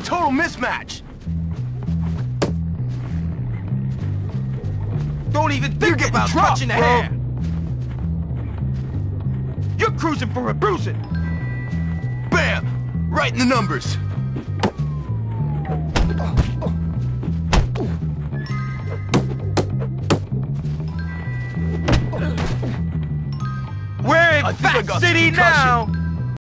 total mismatch. Don't even think about touching the hair. You're cruising for a bruising. Bam! Right in the numbers. We're in Fat City now!